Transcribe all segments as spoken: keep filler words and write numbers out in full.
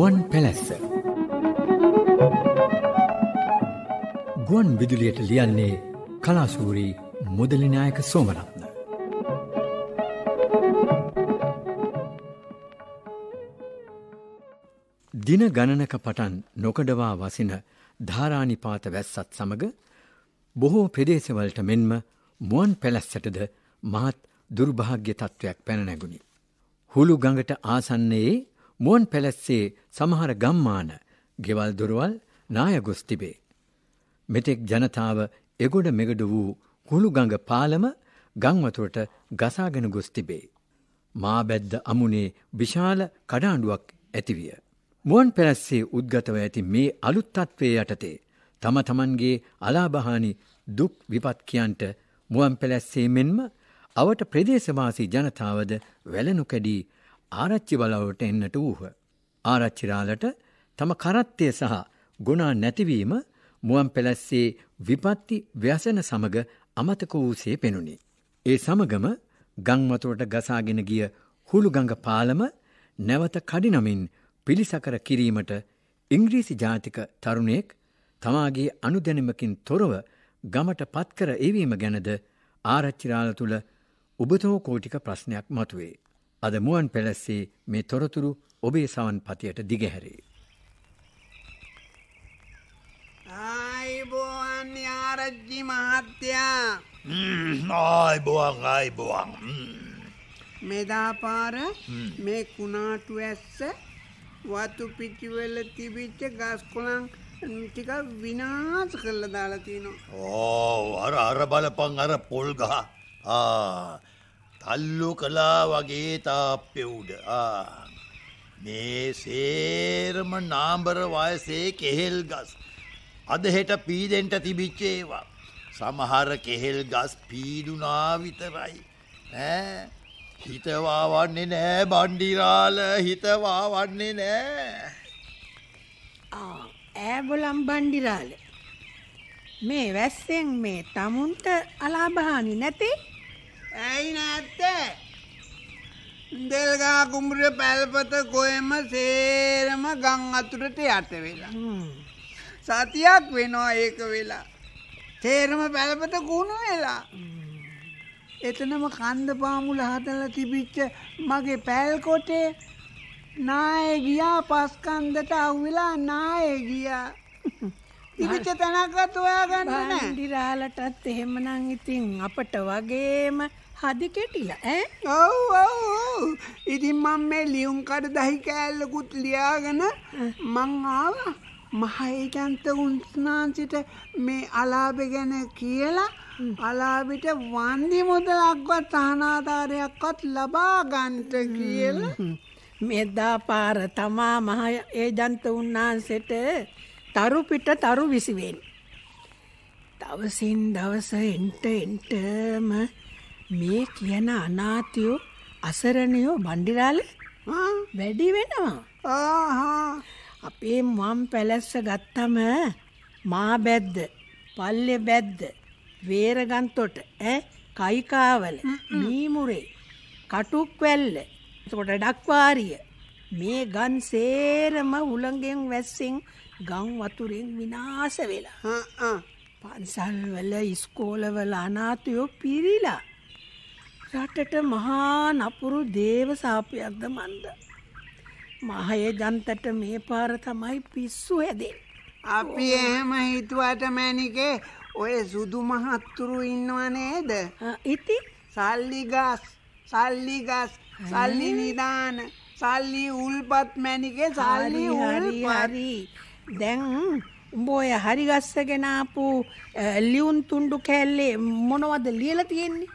මුවන් පැලැස්ස. ගුවන් විදුලියට ලියන්නේ කලාශූරී මුදලි නායක සෝමරත්න. දින ගණනක පටන් නොකඩවා වසින ධාරානිපාත වැස්සත් සමග බොහෝ ප්‍රදේශවලට මෙන්ම මුවන් පැලැස්සටද මහත් දුර්භාග්‍ය තත්ත්වයක් පැන නැගුණි. හුළු ගඟට ආසන්නයේ මුවන් පැලැස්සේ සමහර ගම්මාන ගෙවල් දොරවල් නාය ගොස් තිබේ. මෙතෙක් ජනතාව එගොඩ මෙගඩ වූ හුළු ගඟ පාලම ගංවතුරට ගසාගෙන ගොස් තිබේ. මා බැද්ද අමුණේ විශාල කඩාඬුවක් ඇතිවිය. මුවන් පැලැස්සේ උද්ගතව ඇති මේ අලුත් තත්ත්වයේ යටතේ තම තමන්ගේ අලාභහානි දුක් විපත්කියන්ට මුවන් පැලැස්සේ මෙන්ම අවට ප්‍රදේශවාසී ජනතාවද වැළනු කැඩී ආරච්චි බලවට එන්නට වූහ. ආරච්චිරාලට තම කරත්තය සහ ගුණා නැතිවීම මුවන් පැලැස්සේ විපත්ති ව්‍යසන සමග අමතක වූසේ පෙනුනි. ඒ සමගම ගංවතුරට ගසාගෙන ගිය හුළු ගඟ පාලම නැවත කඩිනමින් පිළිසකර කිරීමට ඉංග්‍රීසි ජාතික තරුණයෙක් තමාගේ අනුදැනීමකින් තොරව ගමට පත්කර එවීම ගැනද ආරච්චිරාල තුළ උබතෝ කෝටික ප්‍රශ්නයක් මතුවේ. අද මුවන් පැලැස්සේ මේ තොරතුරු ඔබේ සවන් පතියට දිගහැරේ. ආයිබෝවන් ආරච්චි මහත්තයා. ආයිබෝවන් ආයිබෝවන්. මෙදා පාර මේ කුණාටු ඇස්ස වතු පිටිවල තිබිච්ච ගස් කොළන් ටික විනාශ කරලා දාලා තිනවා. ඕ අර අර බලපන් අර පොල් ගහ. ආ තල්ලු කලා වගේ තාප්පෙ උඩ. ආ මේ සේරම නාඹර වයසේ කෙහෙල් ගස්. අද හෙට පීදෙන්ට තිබිච්ච ඒවා. සමහර කෙහෙල් ගස් පීදුනා විතරයි. ඈ හිතවා වන්නේ නෑ බණ්ඩිරාල, හිතවා වන්නේ නෑ. ආ ඈබලම් බණ්ඩිරාල. මේ වැස්සෙන් මේ තමුන්ට අලාභහානි නැතේ? ඇයි නැත්තේ? දෙල්ගා කුඹුරේ පැල්පත කොහෙම සේරම ගම් අතුරට යට වෙලා. සතියක් වෙනවා ඒක වෙලා. සේරම පැල්පත කුණු වෙලා. එතනම කන්ද පාමුල හදලා තිබිච්ච මගේ පැල් කොටේ නායේ ගියා. පස් කන්දට අහුවෙලා නායේ ගියා. තිබිච්ච තැනක්වත් හොයාගන්න නෑ. බණ්ඩිරාලටත් එහෙමනම් ඉතින් අපට වගේම හදි කෙටිලා ඈ. ඔව් ඔව් ඔව්. ඉතින් මම මේ ලියුම් කඩ දහි කෑල්ලකුත් ලියාගෙන මං ආවා මහේජන්ත උන්නාන්සිට මේ අලාභ ගැන කියලා අලාභිට වන්දි මුදලක්වත් අනාධාරයක්වත් ලබා ගන්නට කියලා. මෙදා පාර තමා මහ ඒජන්ත උන්නාන්සෙට තරු පිට තරු විසිවෙන්. දවසින් දවස එන්ට එන්ටම මේ කියන අනාථයෝ අසරණයෝ බණ්ඩිරාල වැඩි වෙනවා. අපේ මුවන් පැලැස්ස ගත්තම මා බැද්ද, පල්ලෙ බැද්ද, වේරගන්තොට, ඈ කයිකාවල, මීමුරේ, කටුක්වැල්ල, එතකොට ඩක්වාරිය මේ ගම් සේරම උලංගෙන් වැස්සෙන් ගම් වතුරෙන් විනාශ වෙලා. පන්සල් වල ඉස්කෝලවල අනාථයෝ පිරිලා. රටට මහා නපුරු දේව සාපයක්ද මන්ද. මහේ ජන්තට මේ පාර තමයි පිස්සු හැදෙන්නේ. අපි එහෙම හිතුවට මැනිකේ ඔය සුදු මහත්තුරු ඉන්නව නේද? ඉතින් සල්ලි ගස්, සල්ලි ගස්, සල්ලි නිදාන, සල්ලි උල්පත් මැනිකේ සල්ලි උල්පත්. දැන් උඹ ඔය හරි ගස්සගෙන ආපු ලියුම් තුණ්ඩු කෑල්ලේ මොනවද ලියලා තියෙන්නේ?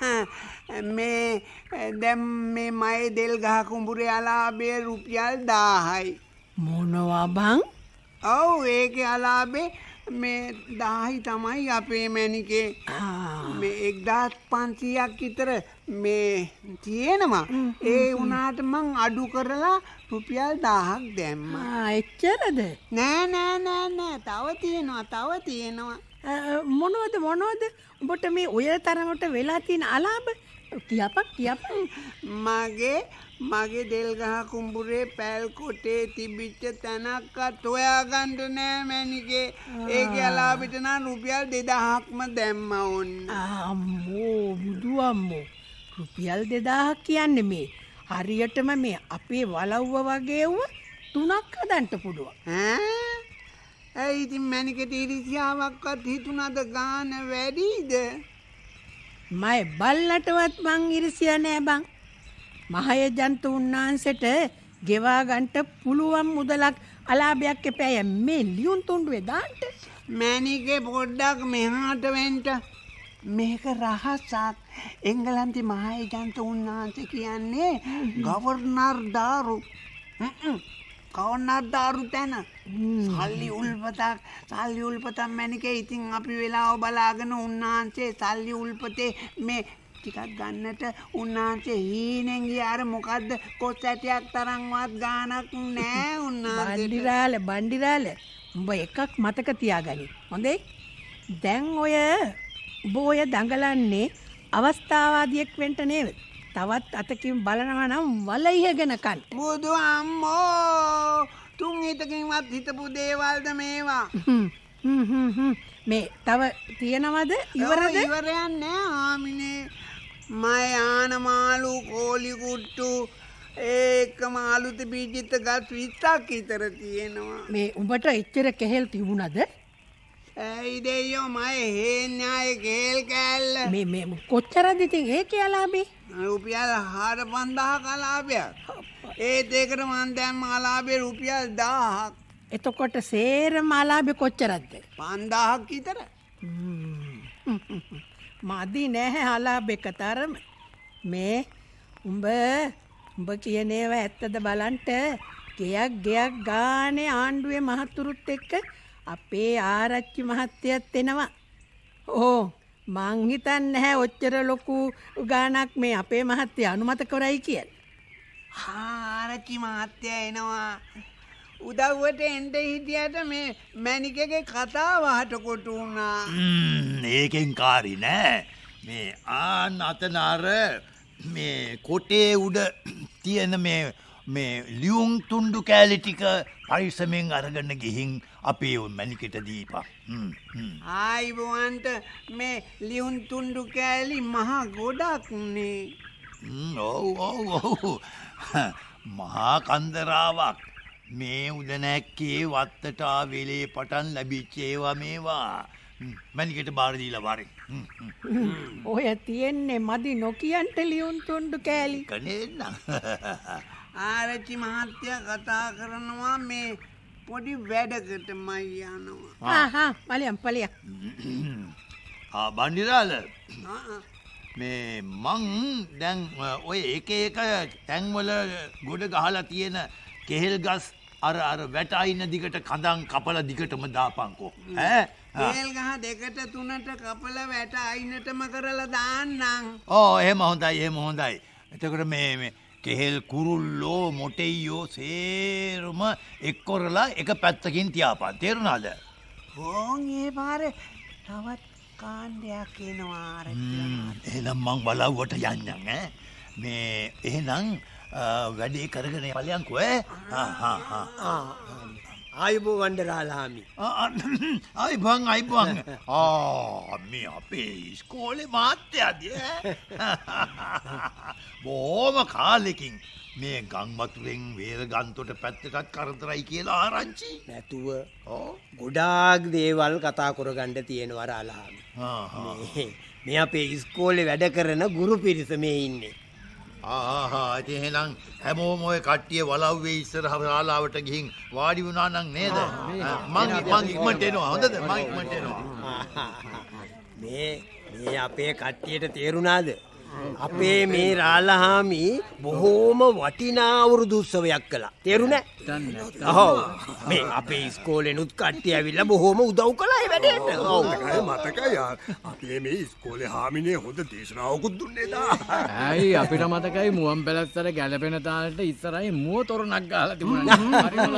මේ දැන් මේ මයේ දෙල් ගහ කුඹුරේ අලාභය රුපියල් දාහයි. මොනවා බං? ඔව් ඒකේ අලාභේ මේ දාහයි තමයි අපේ මැනිකේ. මේ එක්දාස් පන්සීයක් විතර මේ තියෙනවා. ඒ වුණාට මං අඩු කරලා රුපියල් දාහක් දැම්මා. එච්චරද? නෑ නෑ නෑ නෑ තව තියෙනවා තව තියෙනවා. මොනවද මොනවද උඹට මේ ඔය තරමට වෙලා තියෙන අලාභ කියපක් කියපක්. මගේ මගේ දෙල් ගහ කුඹුරේ පැල් කොටේ තිබිච්ච තැනක්වත් හොයාගන්න නෑ මැනිකේ. ඒකේ අලාභෙට නම් රුපියල් දෙදාහක්ම දැම්මා ඕන්න. අම්මෝ බුදු අම්මෝ රුපියල් දෙදාහක් කියන්නේ මේ හරියටම මේ අපේ වලව්ව වගේ වුව තුනක් හදන්න පුළුවන්. ඈ ඇයි ඉතින් මැනිකට ඉරිසියාවක්වත් හිතුණාද ගාන වැඩිද? මයි බල්ලටවත් මං ඉරිසියා නෑ බං. මහය ජන්තු උන්නාන්සට ගෙවා ගන්නට පුළුවන් මුදලක් අලාභයක් එපැය මේ ලියුම් තුණ්ඩුවේ දාන්න. මැනිකේ පොඩ්ඩක් මෙහාට වෙන්න. මේක රහසක්. එංගලන්තේ මහය ජන්තු උන්නාන්ස කියන්නේ ගවර්නර් දාරු. ගවර්නර් දාරු තැන. සල්ලි උල්පතක් සල්ලි උල්පතක් මැනිකේ. ඉතින් අපි වෙලාව බලාගෙන උන්නාන්සේ සල්ලි උල්පතේ මේ ටිකක් ගන්නට උන්නාන්සේ හීනෙන් ගියා. අර මොකද්ද කොස් ඇටයක් තරම්වත් ගාණක් නෑ උන්නාන්සේ. බණ්ඩිරාල බණ්ඩිරාල උඹ එකක් මතක තියාගනි. හොඳේ? දැන් ඔය උඹ ඔය දඟලන්නේ අවස්ථාවාදියෙක් වෙන්න නේද? තවත් අතකින් බලනවා නම් වල ඉහගෙන කන්න. බුදු අම්මෝ තුන් හිතකින්වත් හිතපු දේවල්ද මේවා? මේ තව තියනවද ඉවරද? ඉවරයක් නෑ ආමිනේ. මය ආන මාළු කෝලි කුට්ටු ඒකම අලුත බීජිත ගස් විස්සක් විතර තියෙනවා. මේ උඹට එච්චර කෙහෙල් තිබුණද? ඇයි දෙයෝ මය හේන්යාය කෙහෙල් කෑල්ල. මේ මේ කොච්චරද ඉතින් ඒකේ අලාභේ? රුපියල් හාර පන්දාහක් අලාභයක්. ඒත් ඒකට මන් දැම්ම අලාභේ රුපියල් දාහක්. එතකොට සේරම අලාභේ කොච්චරද? පන්දාහක් විතර. මදි නැහැ අලාභේ කතරම. මේ උඹ උඹ කියන ඒවා ඇත්තද බලන්ට ගෙයක් ගෙයක් ගානේ ආණ්ඩුවේ මහතුරුත් එක්ක අපේ ආරච්චි මහත්තයත් එනවා. ඕ මං හිතන්නේ නැහැ ඔච්චර ලොකු ගාණක් මේ අපේ මහත්තයා අනුමත කරයි කියලා. ආරච්චි මහත්තයා එනවා. උදව්වට එන්න හිටියට මේ මැනිකගේ කතාව හටකොට වුණා. ඒකෙන් කාරි නෑ. මේ ආන් අතනාර මේ කොටේ උඩ තියෙන මේ මේ ලියුම් තුණ්ඩු කෑලි ටික පරිස්සමෙන් අරගෙන ගිහින් අපේ මැනිකට දීපන්. ආයිබෝන්ට මේ ලියුම් තුණ්ඩු කෑලි මහා ගොඩක් නේ. ඔව් ඔව් ඔව්. මහා කන්දරාවක්. මේ උදනැක්කේ වත්තට ආවෙලේ පටන් ලැබිච්ච ඒවා මේවා. මැනිකට බාර දීලා වරෙන්. ඔය තියෙන්නේ මදි නොකියන්ට ලියුම් තුණ්ඩු කෑලි. කනේන්න. ආරච්චි මහත්තයා කතා කරනවා මේ පොඩි වැඩකට මයි යනවා. හා හා පලියම් පලියම්. ආ බණ්ඩිරාල. මේ මං දැන් ඔය එක එක තැන්වල ගොඩ ගහලා තියෙන කෙහෙල් ගස් අර අර වැට අයින දිගට කඳන් කපලා දිගටම දාපන්කෝ. ඈ කෙහෙල් ගහ දෙකට තුනට කපලා වැට අයිනටම කරලා දාන්නම්. ඕ එහෙම හොඳයි එහෙම හොඳයි. එතකොට මේ මේ කෙහෙල් කුරුල්ලෝ මොටෙයියෝ සේරම එක්කොරලා එක පැත්තකින් තියාපන්. තේරුණාද? ඕන් ඒ පාරේ තවත් කාණ්ඩයක් එනවා ආරච්චි. එහෙනම් මං බලව්වට යන්නම් ඈ. මේ එහෙනම් වැඩේ කරගෙන ඵලයන්කෝ ඈ. හා හා හා. ආයුබෝ වණ්ඩරාලාමි. ආයිබන් ආයිබන්. ආ මේ අපේ ඉස්කෝලේ මාත්‍යාද බොහොම කාලෙකින් මේ ගම් වතුරෙන් වේරගන්තොට පැත්තටත් කරදරයි කියලා ආරංචි. නැතුව ගොඩාක් දේවල් කතා කරගන්න තියෙනවා රාලාමි. මේ අපේ ඉස්කෝලේ වැඩ කරන ගුරු පිරිස මේ ඉන්නේ. ආහා ඉතින් එහෙනම් හැමෝම ඔය කට්ටිය වලව්වේ ඉස්සරහ ශාලාවට ගිහින් වාඩි වුණා නම් නේද? මං මං ඉක්මනට එනවා. හොඳද? මං ඉක්මනට එනවා. මේ මේ අපේ කට්ටියට තේරුණාද? අපේ මේ රාලහාමි බොහෝම වටිනා අවුරුදු උත්සවයක් කළා. තේරුණා? ඔව්. මේ අපේ ඉස්කෝලේනුත් කට්ටිය ඇවිල්ලා බොහෝම උදව් කළා ඒ වැඩේට. ඔව්. මතකයි අපේ මේ ඉස්කෝලේ හාමිනේ හොඳ දේශනාවකුත් දුන්නේ දා. ඇයි අපිට මතකයි මුවන් පැලැස්සට ගැලපෙන තාලට ඉස්සරහින් මුව තොරණක් ගහලා තිබුණා. හරිම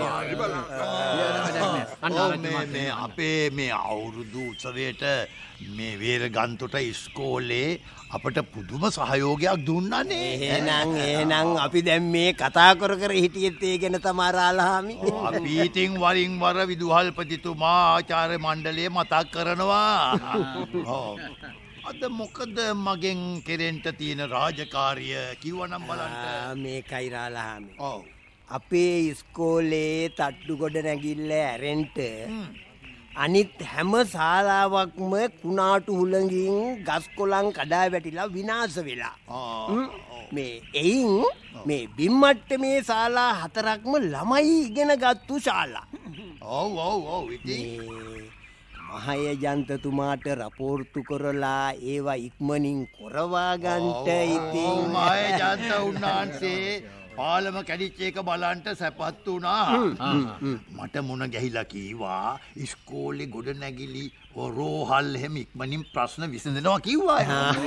ලස්සනයි. මේ අපේ මේ අවුරුදු උත්සවයට මේ වේරගන්තොට ඉස්කෝලේ අපට පුදුම සහයෝගයක් දුන්නානේ. එහෙනම් එහෙනම් අපි දැන් මේ කතා කර කර හිටියෙත් ඒ ගැන තමයි රාලහාමි. අපි ඉතින් වරින් වර විදුහල්පතිතුමා ආචාර්ය මණ්ඩලය මතක් කරනවා. ඔව්. අද මොකද මගෙන් කෙරෙන්න තියෙන රාජකාරිය කිව්වනම් බලන්න. මේකයි රාලහාමි. ඔව්. අපේ ඉස්කෝලේ තට්ටු ගොඩ නැගිල්ල ඇරෙන්ට අනිත් හැම ශාලාවක්ම කුණාටු හුළඟින් ගස් කොළන් කඩා වැටිලා විනාශ වෙලා. මේ එයින් මේ බිම්මට්ටමේ ශාලා හතරක්ම ළමයි ඉගෙන ගත්තු ශාලා. ඔව් ඔව් ඔව් ඉතින් මහය ජන්තතුමාට රපෝර්තු කරලා ඒවා ඉක්මනින් කොරවා ගන්නට ඉතින් මහය ජන්ත උන්නාන්සේ පාලම කැඩිච්ච එක බලන්ට සැපත් වුණා. මට මුණ ගැහිලා කීවා ඉස්කෝලේ ගොඩ නැගිලි රෝහල් එහෙම ඉක්මනින් ප්‍රශ්න විසඳනවා කිව්වා.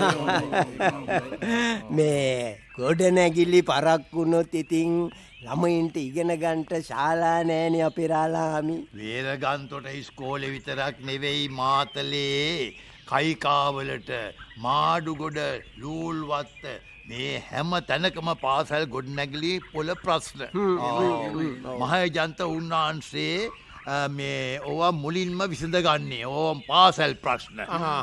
මේ ගොඩ නැගිලි පරක් වුණොත් ඉතින් ළමයින්ට ඉගෙන ගන්නට ශාලා නෑනේ අපේ රාලහාමි. වේරගන්තොට ඉස්කෝලේ විතරක් නෙවෙයි මාතලේ කයිකාවලට මාඩුගොඩ ලූල්වත්ත මේ හැම තැනකම පාසල් ගොඩනැගිලි පොළ ප්‍රශ්න. මහජනත උන්වහන්සේ මේ ඕවා මුලින්ම විසඳගන්නේ ඕම් පාසල් ප්‍රශ්න.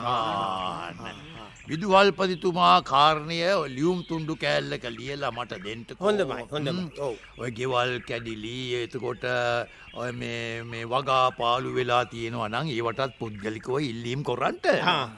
විදුහල්පතිතුමා කාරණය ලියුම් තුණ්ඩු කෑල්ලක ලියලා මට දෙන්න. හොඳමයි හොඳමයි. ඔය ගෙවල් කැඩිලි එතකොට ඔය මේ මේ වගා පාලු වෙලා තියෙනවා නම් ඒවටත් පුද්ගලිකව ඉල්ලීම් කරන්නට.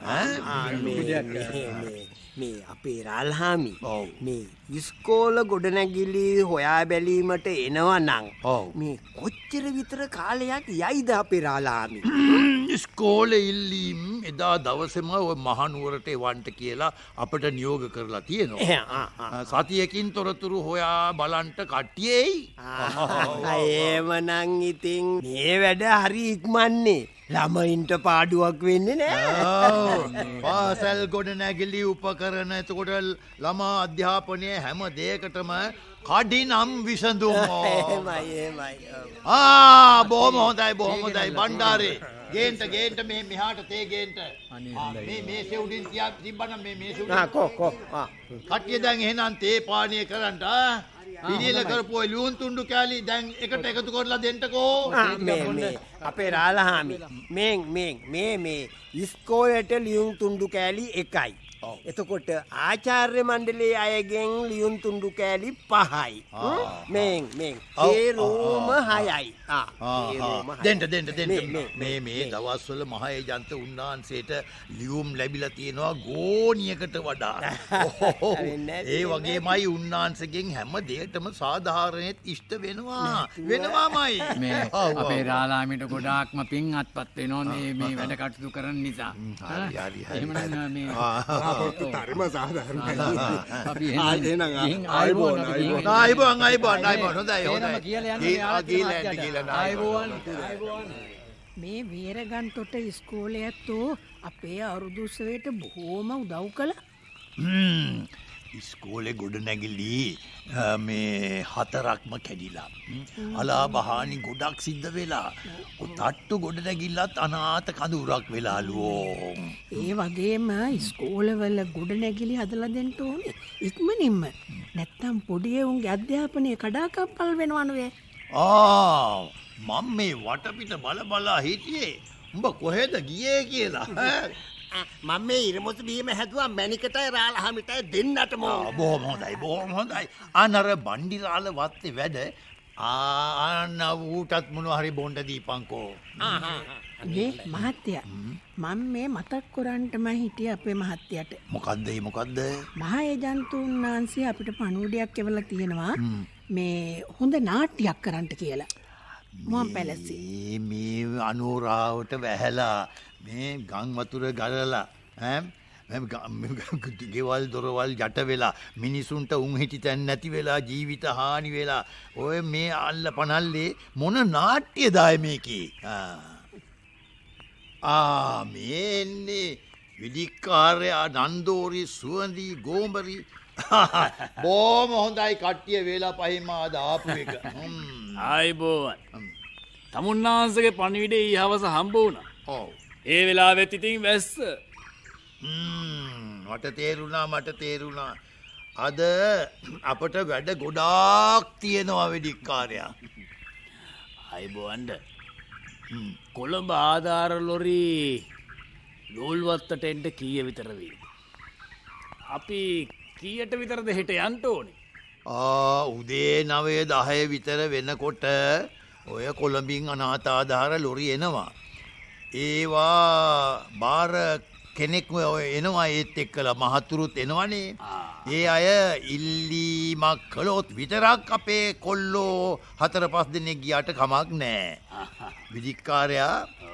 මේ අපේ රාලහාමි මේ ඉස්කෝල ගොඩනැගිලි හොයා බැලීමට එනවා නම් මේ කොච්චර විතර කාලයක් යයිද අපේ රාලහාමි? ඉස්කෝලේ ඉල්ලීම් එදා දවසේම ඔය මහනුවරට එවන්ට කියලා අපට නියෝග කරලා තියෙනවා. සතියකින් තොරතුරු හොයා බලන්ට කට්ටිය එයි. එහෙමනම් ඉතින් මේ වැඩ හරි ඉක්මන්නේ. ළමයින්ට පාඩුවක් වෙන්නේ නෑ. පාසල් ගොඩනැගිලි උපකරණ එතකොට ළමා අධ්‍යාපනය හැම දෙයකටම කඩිනම් විසඳුම්. එහෙමයි එහෙමයි. ආ බොහොම හොඳයි බොහොම හොඳයි බණ්ඩාරේ. ගේන්ට ගේන්ට මේ මෙහාට තේ ගේන්ට. මේ මේසෙ උඩින් තියා තිබ්බනම් මේ මේසෙ උඩින්. ආ කො කො. ආ. කට්ටිය දැන් එහෙනම් තේ පානීය කරන්න ආ. පිළියෙල කරපුවා ලියුම් තුණ්ඩු කෑලි දැන් එකට එකතු කරලා දෙන්නකෝ. මේ මේ අපේ රාලහාමි මෙන් මෙන් මේ මේ ඉස්කෝලේට ලියුම් තුණ්ඩු කෑලි එකයි. එතකොට ආචාර්ය මණ්ඩලයේ අයගෙන් ලියුම් තුණ්ඩු කෑලි පහයි. මෙන් මෙන් ඒ රෝම හයයි. ආ ඒ රෝම හයයි. දෙන්න දෙන්න දෙන්න මේ මේ දවස්වල මහේජන්ත උන්නාන්සේට ලියුම් ලැබිලා තියෙනවා ගෝණියකට වඩා. ඒ වගේමයි උන්නාන්සේගෙන් හැම දෙයකටම සාධාරණෙත් ඉෂ්ට වෙනවා වෙනවාමයි. මේ අපේ රාලහාමිට ගොඩාක්ම පින් අත්පත් වෙනවා මේ මේ වැඩ කටයුතු කරන නිසා. හරි හරි හරි. එහෙමනම් මේ තරම සාධාරණයි. අපි එහෙනම් ආයිබෝන් ආයිබෝන් ආයිබෝන් ආයිබෝන් හොඳයි හොඳයි. කියලා මේ වේරගන්තොට ඉස්කෝලේ ඇත්තෝ අපේ අවුරුදු උත්සවයට බොහෝම උදව් කළා. ඉස්කෝලේ ගොඩනැගිලි මේ හතරක්ම කැඩිලා අලාභහානි ගොඩක් සිද්ධ වෙලා තට්ටු ගොඩනැගිල්ලත් අනාථ කඳුරක් වෙලාලුවෝ. ඒ වගේම ඉස්කෝලවල ගොඩනැගිලි හදලා දෙන්න ඕනේ ඉක්මනින්ම. නැත්තම් පොඩි උන්ගේ අධ්‍යාපනය කඩාකප්පල් වෙනවනේ. ආ මම මේ වටපිට බල බලා හිටියේ උඹ කොහෙද ගියේ කියලා. මම මේ ඉරමුතු බීම හැදුවා මැනිකටයි රාලහාමිටයි දෙන්නටම. බොහොම හොඳයි බොහොම හොඳයි. අනර බණ්ඩිරාල වත්තේ වැඩ ආන්න ඌටත් මොනවා හරි බොණ්ඩ දීපන්කෝ. මේ මහත්තයා මම මේ මතක් කරන්නටම හිටියේ අපේ මහත්තයාට. මොකද්ද ඒ මොකද්ද? මහේජන්තුන් වහන්සේ අපිට පණුවඩයක් එවලා තියෙනවා මේ හොඳ නාට්‍යයක් කරන්න කියලා. මුවන් පැලසේ මේ අනුරාවට වැහැලා මේ ගම් වතුර ගලලා ඈ ගෙවල් දොරවල් යට වෙලා මිනිසුන්ට උන් හිටි තැන් නැති වෙලා ජීවිත හානි වෙලා ඔය මේ අල්ල පනල්ලේ මොන නාට්‍යදාය මේකේ ආ මේ එන්නේ විදික්කාරයා නන්දෝරි සුවඳි ගෝඹරි බොහොම හොඳයි කට්ටිය වේලා පහින්ම ආද ආපු එක ආයිබෝවන් තමුන්නාන්සගේ පණිවිඩේ ඊ හවස හම්බ වුණා ඔව් ඒ වෙලාවෙත් ඉතින් වැස්ස මට තේරුණා මට තේරුණා අද අපට වැඩ ගොඩාක් තියෙනවා වෙදික්කාරයා ආයිබෝවන්ඩ කොළඹ ආධාර ලොරි ලෝල්වත්තට එන්ට කීය විතර වී අපි කීයට විතරද හෙට යන්ට ඕනේ උදේ නවය දහය විතර වෙනකොට ඔය කොළඹින් අනාථාධාර ලොරි එනවා ඒවා බාර කෙනෙක් එනවා ඒත් එක්කලා මහතුරුත් එනවනේ ඒ අය ඉල්ලීමක් කළොත් විතරක් අපේ කොල්ලෝ හතර පස් දෙනෙක් ගියාට කමක් නෑ විදික්කාරයා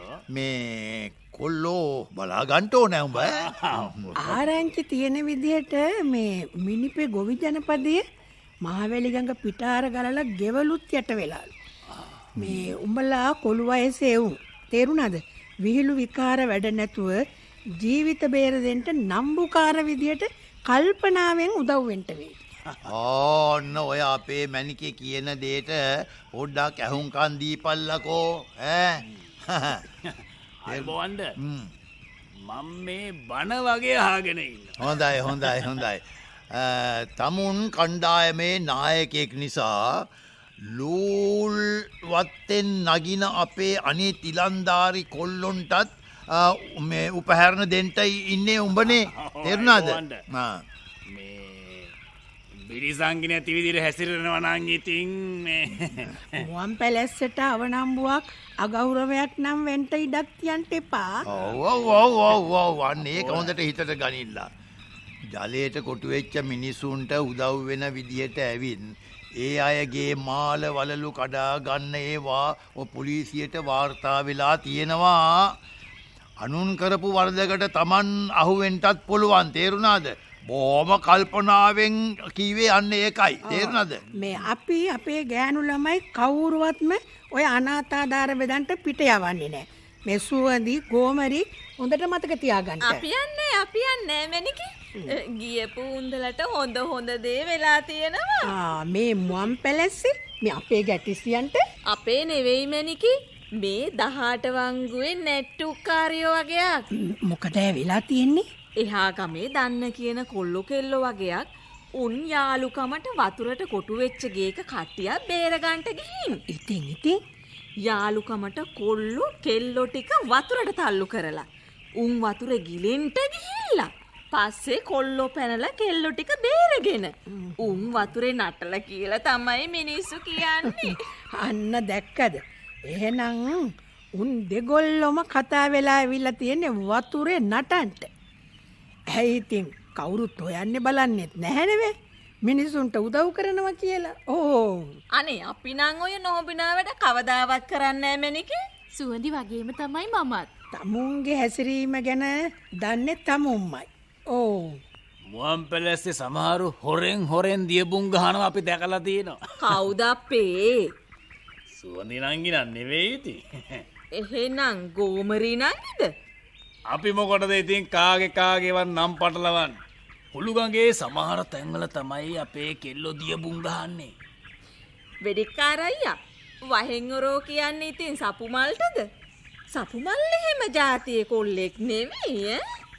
මේ කොල්ලෝ බලාගන්ට ඕනෑ උඹ ආරංචි තියෙන විදිහට මේ මිනිපේ ගොවි ජනපදය මහවැලිගඟ පිටාර ගලලා ගෙවලුත් යට වෙලාලු මේ උඹලා කොළු වයසේ එවුන් තේරුණාද විහිළු විකාර වැඩ නැතුව ජීවිත බේර දෙන්න නම්බුකාර විදියට කල්පනාවෙන් උදව් වෙන්න වෙයි. ඕන්න ඔය අපේ මැනිකේ කියන දෙයට පොඩ්ඩක් ඇහුම්කන් දීපල්ලකෝ ඈ. අයබෝවන්ඩ මම මේ බණ වගේ අහගෙන ඉන්න. හොඳයි හොඳයි හොඳයි. තමුන් කණ්ඩායමේ නායකයෙක් නිසා ලූල් වත්තෙන් නගින අපේ අනිත් ඉලන්දාරි කොල්ලොන්ටත් මේ උපහැරණ දෙන්ට ඉන්නේ උඹනේ තේරුණාද මේ බිරිසංගි නැති විදිහට හැසිරෙනවා නම් ඉතින් මේ මුවන් පැලැස්සට අවනම්බුවක් අගෞරවයක් නම් වෙන්න ඉඩක් තියන්න එපා. ඔව් ඔව් ඔව් ඔව් ඔව් අනේ ඒක හොඳට හිතට ගනින්න. ජලයට කොටු වෙච්ච මිනිසුන්ට උදව් වෙන විදිහට ඇවිත් ඒ අයගේ මාල වලලු කඩා ගන්න ඒවා ඔය පොලිසියට වාර්තා වෙලා තියෙනවා. අනුන් කරපු වරදකට Taman අහුවෙන්නත් පුළුවන් තේරුණාද? බොහොම කල්පනාවෙන් කීවේ යන්නේ ඒකයි තේරුණාද? මේ අපි අපේ ගෑනු ළමයි කවුරුවත්ම ඔය අනාථාධාර බෙදන්ට පිට යවන්නේ නැහැ. මේ සුවඳි ගෝමරි හොඳට මතක තියාගන්න. අපි යන්නේ අපි යන්නේ මැනිකි. ගියපු උන්දලට හොඳ හොඳ දේ වෙලා තියෙනවා. ආ මේ මුවන් පැලැස්සේ මේ අපේ ගැටිසියන්ට අපේ නෙවෙයි මැනිකි. මේ දහඅට වංගුවේ නැට්ටුකාරයෝ වගේක්. මොකද වෙලා තියෙන්නේ? එහා ගමේ දන්න කියන කොල්ලෝ කෙල්ලෝ වගේක් උන් යාළුකමට වතුරට කොටු වෙච්ච ගේක කට්ටියක් බේරගන්න ගිහින්. ඉතින් ඉතින් යාළුකමට කොල්ලෝ කෙල්ලෝ ටික වතුරට තල්ලු කරලා උන් වතුරේ ගිලෙන්ට ගිහිල්ලා පස්සේ කොල්ලෝ පැනලා කෙල්ලෝ ටික බේරගෙන උන් වතුරේ නටලා කියලා තමයි මිනිස්සු කියන්නේ. අන්න දැක්කද? එහෙනම් උන් දෙගොල්ලොම කතා වෙලා ඇවිල්ලා තියෙන්නේ වතුරේ නටන්ට. ඇයි ඉතින් කවුරුත් හොයන්නේ බලන්නෙත් නැහැ නෙවෙයි. මිනිසුන්ට උදව් කරනවා කියලා. ඕ අනේ අපි නම් ඔය නොබිනා වැඩ කවදාවත් කරන්නේ නැහැ මැනිකේ. සුවඳි වගේම තමයි මමත්. තමුන්ගේ හැසිරීම ගැන දන්නේ තමුන්මයි. ඕ මුවන් පැලැස්සේ සමහරු හොරෙන් හොරෙන් දියබුන් ගහනවා අපි දැකලා තියෙනවා. කවුද අපේ? සුවඳි නංගි නන් නෙවෙයි ඉතින්. එහෙනම් ගෝමරි නංගිද? අපි මොකටද ඉතින් කාගේ කාගේවත් නම් පටලවන්නේ? හුළුගඟේ සමහර තැන්වල තමයි අපේ කෙල්ලෝ දියබුන් ගහන්නේ. වෙඩික්කාර අයියා වහෙන් ඔරෝ කියන්නේ ඉතින් සපුමල්ටද? සපුමල් එහෙම જાතියේ කොල්ලෙක් නෙවෙයි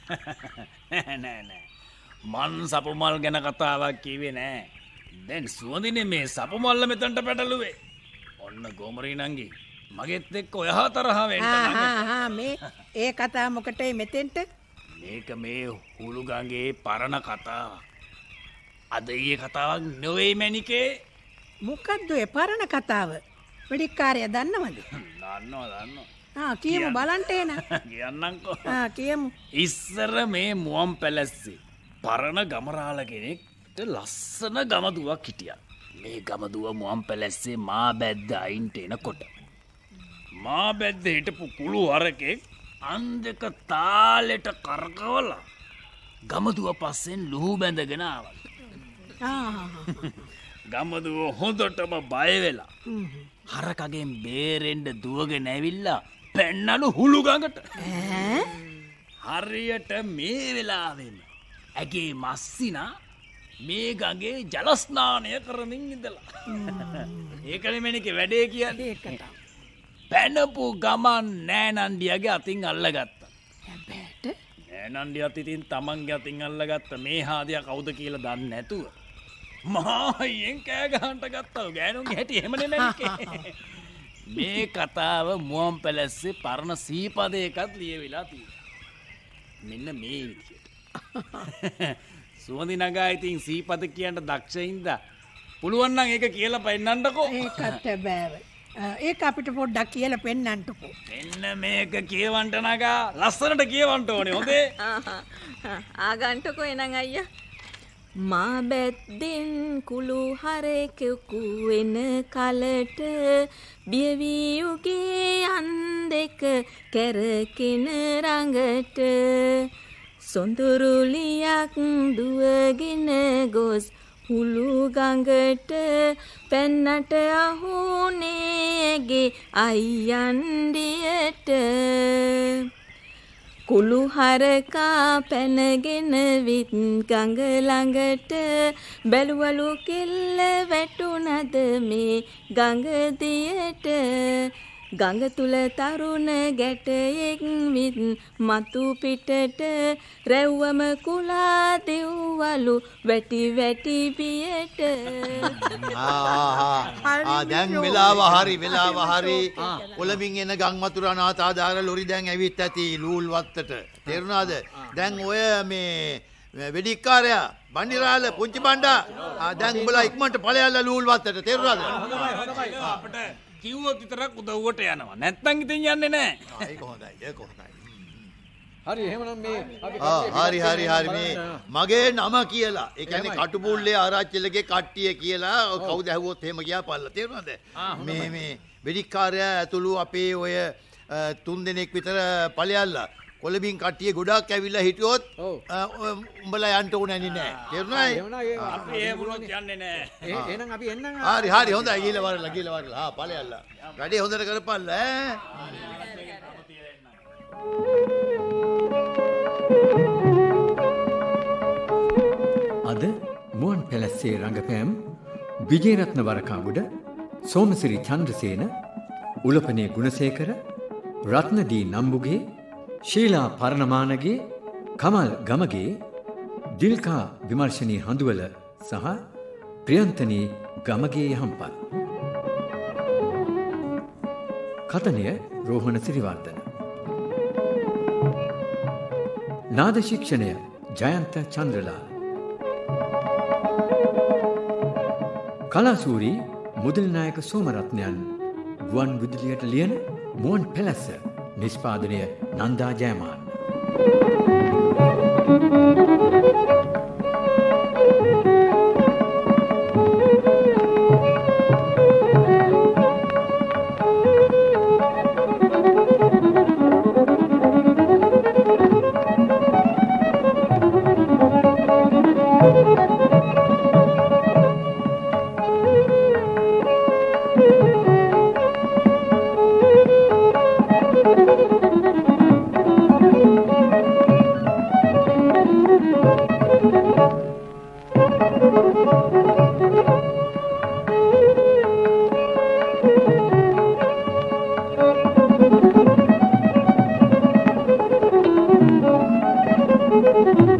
ඈ. නෑ නෑ මන් සපුමල් ගැන කතාවක් කිව්වේ නෑ. දැන් සුවඳිනේ මේ සපුමල්ල මෙතනට පැටළුවේ. ඔන්න ගෝමරී නංගි මගෙත් එක්ක ඔයා තරහ වෙන්න නෑ. මේ ඒ කතා මොකටයි මෙතෙන්ට? මේක මේ හුළුගඟේ පරණ කතාව. අද ඊයේ කතාවක් නෙවෙයි මැනිකේ. මොකද්ද ඒ පරණ කතාව? වෙඩික්කාරයා දන්නවද? දන්නවා දන්නවා. ආ කියමු බලන්න එන. කියන්නම්කෝ. ආ කියමු. ඉස්සර මේ මුවන් පැලැස්සේ පරණ ගමරාල කෙනෙක්ට ලස්සන ගමදුවක් හිටියා. මේ ගමදුව මුවන් පැලැස්සේ මා බැද්ද අයින්ට එනකොට මා බැද්ද හිටපු කුළු හරකෙක් අන් දෙක තාලෙට කරකවලා ගමදුව පස්සෙන් ලුහු බැඳගෙන ආවලු. ගමදුව හොඳටම බය වෙලා හරකගෙන් බේරෙන්න දුවගෙන ඇවිල්ලා පැන්නලු හුළු ගඟට. හරියට මේ වෙලාවෙම ඇගේ මස්සිනා මේ ගඟේ ජල ස්නානය කරමින් ඉඳලා. ඒකනේ මෙනිකේ වැඩේ කියන්නේ. ඒකට. පැනපු ගමන් නෑනන්ඩියගේ අතින් අල්ලගත්තා. හැබැයිට නෑනන්ඩියත් ඉතින් තමන්ගේ අතින් අල්ලගත්ත මේ හාදියා කවුද කියලා දන්නේ නැතුව මහයෙන් කෑ ගහන්න ගත්තා. ගෑනුන්ගේ හැටි එහෙම නෙමෙයි. මේ කතාව මුවන් පැලස්සේ පරණ සීපදයකත් ලියවිලා තියෙනවා. මෙන්න මේ විදියට. සුවඳි නගා ඉතින් සීපද කියන්න දක්ෂයින්ද පුළුවන් නම් ඒක කියලා පෙන්නන්නකෝ. ඒකත් බෑ. ඒක අපිට පොඩ්ඩක් කියලා පෙන්නන්නකෝ. මෙන්න මේක කියවන්න නගා ලස්සනට කියවන්න ඕනේ. හොඳේ. ආගන්ටකෝ එනං අයියා. මා බැද්දෙන් කුළු හරකෙකු වෙන කලට බියවියුගේ අන් දෙක කැරකෙන රඟට සොඳුරුලියක් දුවගෙන ගොස් හුළු ගඟට පැන්නට අහුනේගේ අයියන්ඩියට කුළු හරකා පැනගෙන විත් ගඟ ළඟට බැලුවලු කෙල්ල වැටුණද මේ ගඟ දියට ගඟ තුල තරුණ ගැටයෙක් විත් මතු පිටට රැව්වම කුලා දෙව්වලු වැටි වැටි පියට. ආ දැන් වෙලාව හරි වෙලාව හරි. කොළඹින් එන ගම් වතුර අනාථාදාර ලොරි දැන් ඇවිත් ඇති ලූල් වත්තට. තේරුණාද? දැන් ඔය මේ වෙඩික්කාරයා බණ්ඩිරාල පුංචි බණ්ඩා දැන් උඹලා ඉක්මනට ඵලයල්ලා ලූල් වත්තට. තේරුණාද? අපිට කිව්වොත් විතරක් උදව්වට යනවා. නැත්තම් ඉතින් යන්නේ නැහැ. ඒක හොඳයි. ඒක හොඳයි. හරි එහෙමනම් මේ හරි හරි හරි මේ මගේ නම කියලා. ඒ කියන්නේ කටුපුල්ලේ ආරච්චිලගේ කට්ටිය කියලා කවුද ඇහුවොත් එහෙම ගියාපල්ලා. තේරුණාද? මේ මේ වෙඩික්කාරයා ඇතුළු අපේ ඔය තුන් දෙනෙක් විතර ඵලයල්ලා කොළඹින් කට්ටිය ගොඩක් ඇවිල්ලා හිටියොත් උඹලා යන්න ඕනේ නෑ. තේරුණාද? අපි එහෙම වුණොත් යන්නේ නැහැ. එහෙනම් අපි එන්නම්. හරි හරි හොඳයි. ගිහලා වරලා ගිහලා වරලා. ආ ඵලයල්ලා. වැඩේ හොඳට කරපල්ලා ඈ. අද මුවන් පැලස්සේ රංගපෑම් විජේරත්න වරකාගුඩ, සෝමසිරි චන්ද්‍රසේන, උලපනේ ගුණසේකර, රත්නදී නම්බුගේ, ශීලා පරණමානගේ, කමල් ගමගේ, දිල්කා විමර්ශනී හඳුවල සහ ප්‍රියන්තනී ගමගේ යහම්පත්. කතනය රෝහණ සිරිවර්ධන. නාද ශික්ෂණය ජයන්ත චන්ද්‍රලාල්. කලාසූරී මුදල්නායක සෝමරත්නයන්. ගුවන් විදුලියට ලියන මුවන් පැලස්ස. නිෂ්පාදනය නන්දා ජයමාන්. Thank you.